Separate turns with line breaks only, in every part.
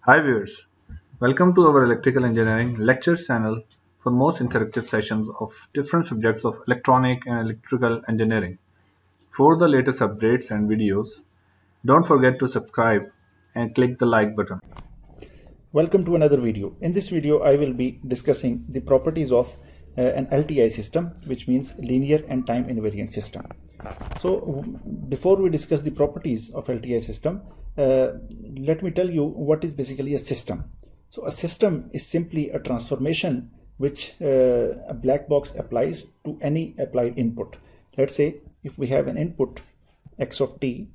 Hi viewers, welcome to our electrical engineering lectures channel for most interactive sessions of different subjects of electronic and electrical engineering. For the latest updates and videos, don't forget to subscribe and click the like button.
Welcome to another video. In this video, I will be discussing the properties of an LTI system, which means linear and time invariant system. So before we discuss the properties of LTI system, let me tell you what is basically a system. So a system is simply a transformation which a black box applies to any applied input. Let's say if we have an input x of t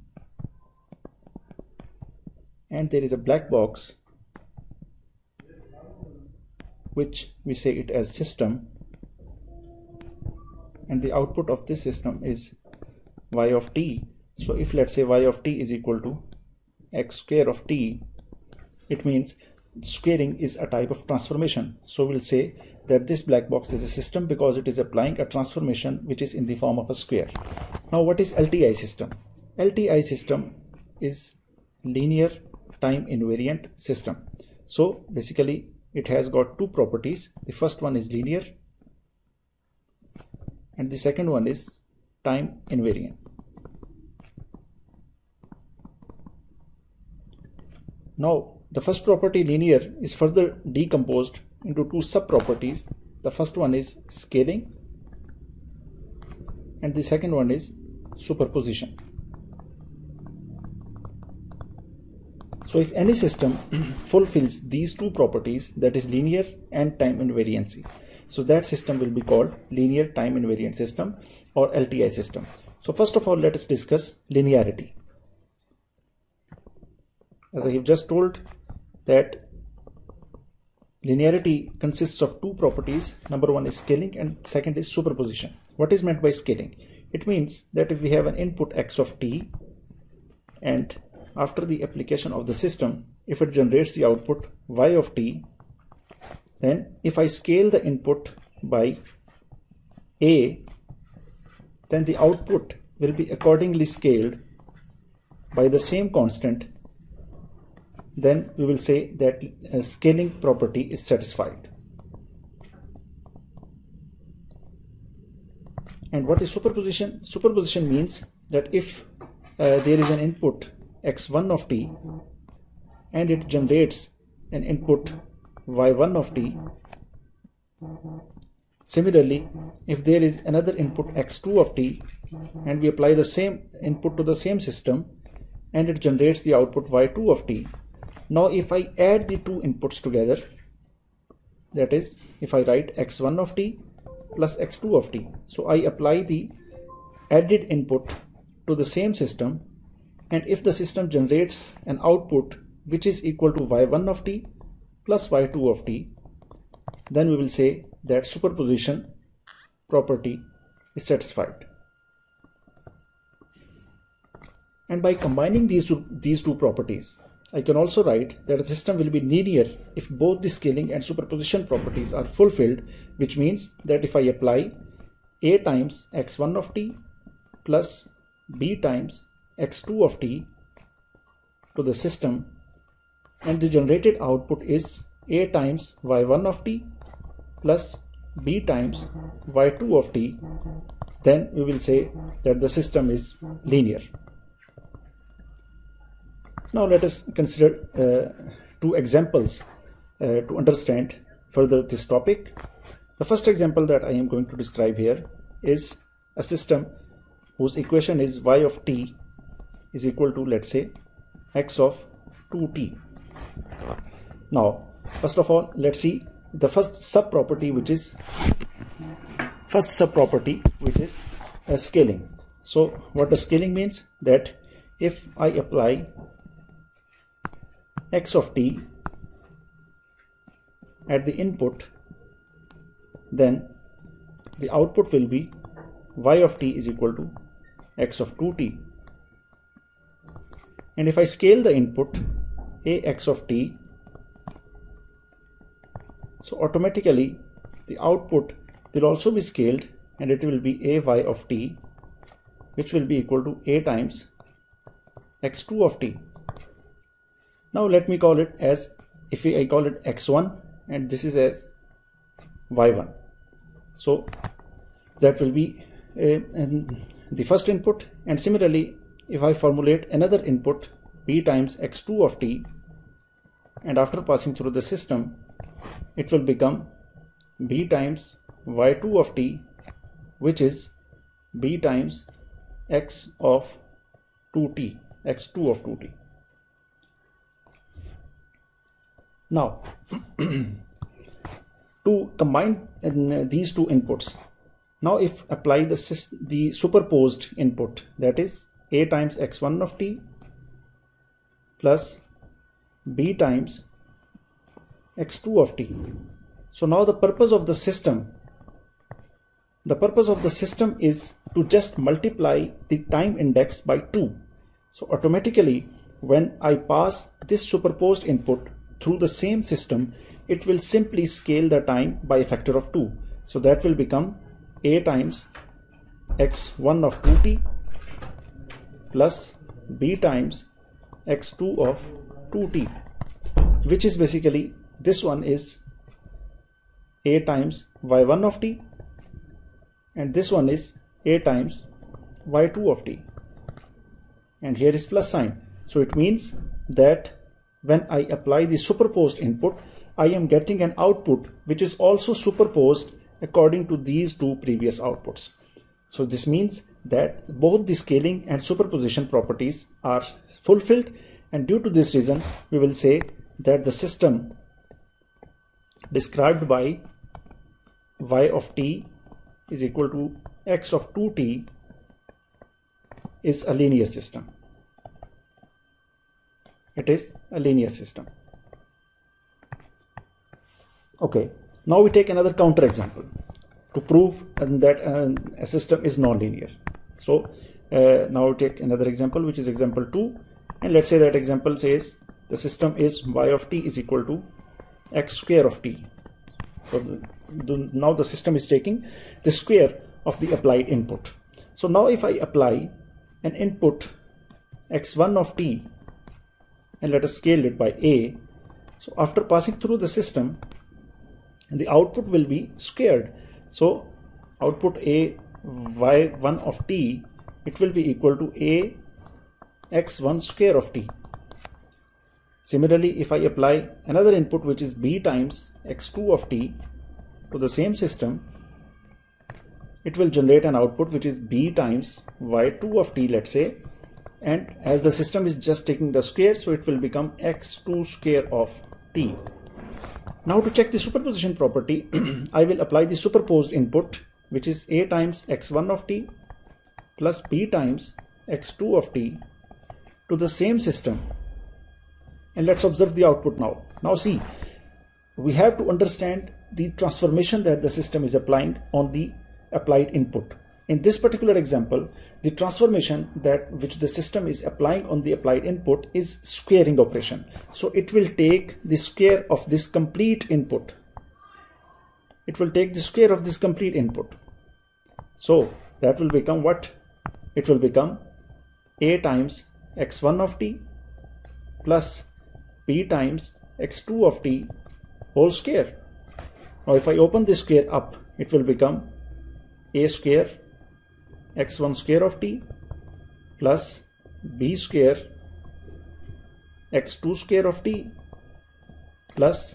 and there is a black box which we say it as system, and the output of this system is y of t. So if let's say y of t is equal to x square of t, it means squaring is a type of transformation. So we'll say that this black box is a system because it is applying a transformation which is in the form of a square. Now what is LTI system? LTI system is linear time invariant system. So basically it has got two properties. The first one is linear and the second one is time invariant. Now the first property, linear, is further decomposed into two sub-properties. The first one is scaling and the second one is superposition. So if any system fulfills these two properties, that is linear and time invariancy, so that system will be called linear time invariant system or LTI system. So first of all, let us discuss linearity. As I have just told, that linearity consists of two properties. Number one is scaling and second is superposition. What is meant by scaling? It means that if we have an input x of t and after the application of the system, if it generates the output y of t, then if I scale the input by a, then the output will be accordingly scaled by the same constant. Then we will say that a scaling property is satisfied. And what is superposition? Superposition means that if there is an input x1 of t and it generates an input y1 of t. Similarly, if there is another input x2 of t and we apply the same input to the same system and it generates the output y2 of t. Now if I add the two inputs together, that is if I write x1 of t plus x2 of t, so I apply the added input to the same system, and if the system generates an output which is equal to y1 of t plus y2 of t, then we will say that superposition property is satisfied. And by combining these two properties, I can also write that a system will be linear if both the scaling and superposition properties are fulfilled, which means that if I apply a times x1 of t plus b times x2 of t to the system and the generated output is a times y1 of t plus b times y2 of t, then we will say that the system is linear. Now let us consider two examples to understand further this topic. The first example that I am going to describe here is a system whose equation is y of t is equal to, let's say, x of 2t. Now first of all, let's see the first sub property, which is scaling. So what does scaling means? That if I apply x of t at the input, then the output will be y of t is equal to x of 2t. And if I scale the input ax of t, so automatically the output will also be scaled and it will be ay of t, which will be equal to a times x2 of t. Now let me call it as, if I call it x1 and this is as y1. So that will be the first input, and similarly if I formulate another input b times x2 of t, and after passing through the system it will become b times y2 of t, which is b times x of 2t, x2 of 2t. Now to combine these two inputs, now if apply the superposed input, that is a times x1 of t plus b times x2 of t. So now the purpose of the system is to just multiply the time index by 2. So automatically when I pass this superposed input through the same system, it will simply scale the time by a factor of 2. So that will become a times x1 of 2t plus b times x2 of 2t, which is basically, this one is a times y1 of t and this one is a times y2 of t, and here is plus sign. So it means that when I apply the superposed input, I am getting an output which is also superposed according to these two previous outputs. So this means that both the scaling and superposition properties are fulfilled, and due to this reason we will say that the system described by y of t is equal to x of 2t is a linear system. It is a linear system. Okay, now we take another counter example to prove that a system is non-linear. So now we take another example, which is example 2, and let's say that example says the system is y of t is equal to x square of t. So now the system is taking the square of the applied input. So now if I apply an input x1 of t and let us scale it by a, so after passing through the system the output will be squared. So output a y1 of t, it will be equal to a x1 square of t. Similarly, if I apply another input which is b times x2 of t to the same system, it will generate an output which is b times y2 of t, let's say, and as the system is just taking the square, so it will become x2 square of t. Now to check the superposition property, I will apply the superposed input, which is a times x1 of t plus b times x2 of t to the same system, and let's observe the output now. Now see, we have to understand the transformation that the system is applying on the applied input. In this particular example, the transformation that which the system is applying on the applied input is squaring operation. So it will take the square of this complete input. It will take the square of this complete input. So that will become what? It will become a times x1 of t plus b times x2 of t whole square. Now if I open this square up, it will become a square x1 square of t plus b square x2 square of t plus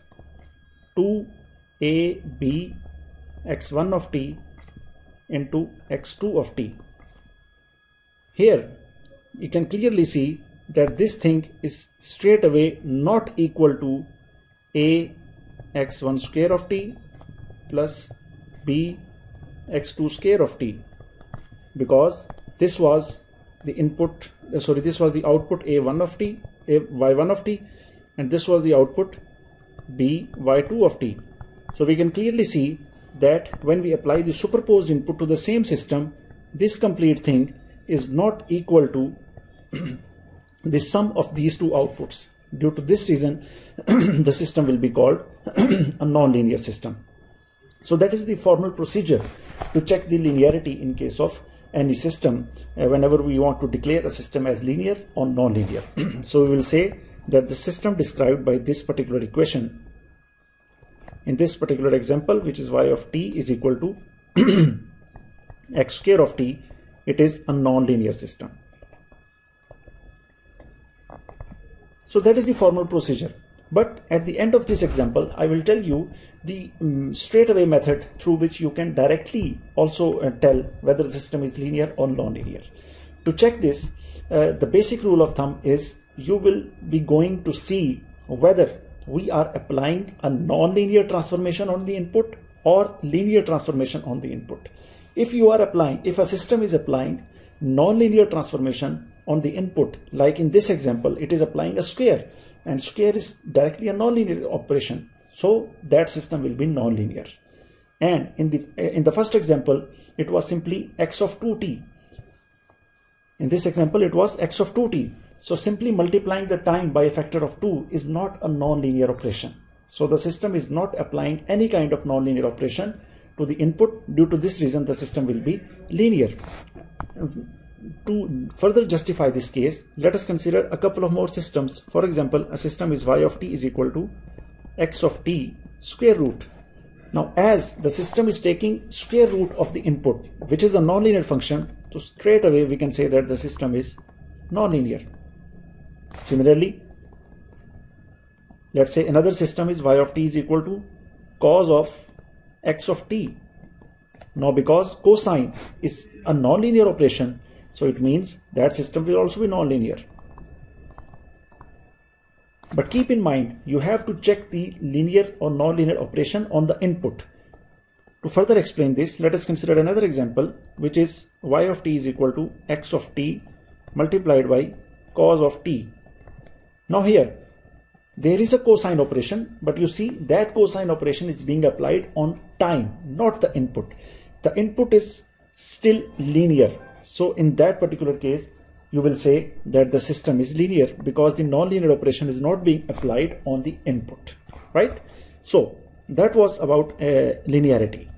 2ab x1 of t into x2 of t. Here you can clearly see that this thing is straight away not equal to a x1 square of t plus b x2 square of t, because this was the input, this was the output a1 of t, y1 of t, and this was the output b y2 of t. So we can clearly see that when we apply the superposed input to the same system, this complete thing is not equal to the sum of these two outputs. Due to this reason, the system will be called a non-linear system. So that is the formal procedure to check the linearity in case of any system whenever we want to declare a system as linear or non-linear. So we will say that the system described by this particular equation, in this particular example, which is y of t is equal to x square of t, it is a non-linear system. So that is the formal procedure. But at the end of this example, I will tell you the straightaway method through which you can directly also tell whether the system is linear or non-linear. To check this, the basic rule of thumb is you will be going to see whether we are applying a non-linear transformation on the input or linear transformation on the input. If a system is applying non-linear transformation on the input, like in this example, it is applying a square, and square is directly a non-linear operation, so that system will be non-linear. And in the first example, it was simply x of 2t. In this example, it was x of 2t. So simply multiplying the time by a factor of 2 is not a non-linear operation. So the system is not applying any kind of non-linear operation to the input. Due to this reason, the system will be linear. To further justify this case, let us consider a couple of more systems. For example, a system is y of t is equal to x of t square root. Now, as the system is taking square root of the input, which is a nonlinear function, so straight away we can say that the system is nonlinear. Similarly, let's say another system is y of t is equal to cos of x of t. Now, because cosine is a nonlinear operation, so it means that system will also be nonlinear. But keep in mind, you have to check the linear or nonlinear operation on the input. To further explain this, let us consider another example, which is y of t is equal to x of t multiplied by cos of t. Now here, there is a cosine operation, but you see that cosine operation is being applied on time, not the input. The input is still linear. So in that particular case, you will say that the system is linear because the nonlinear operation is not being applied on the input, right? So that was about linearity.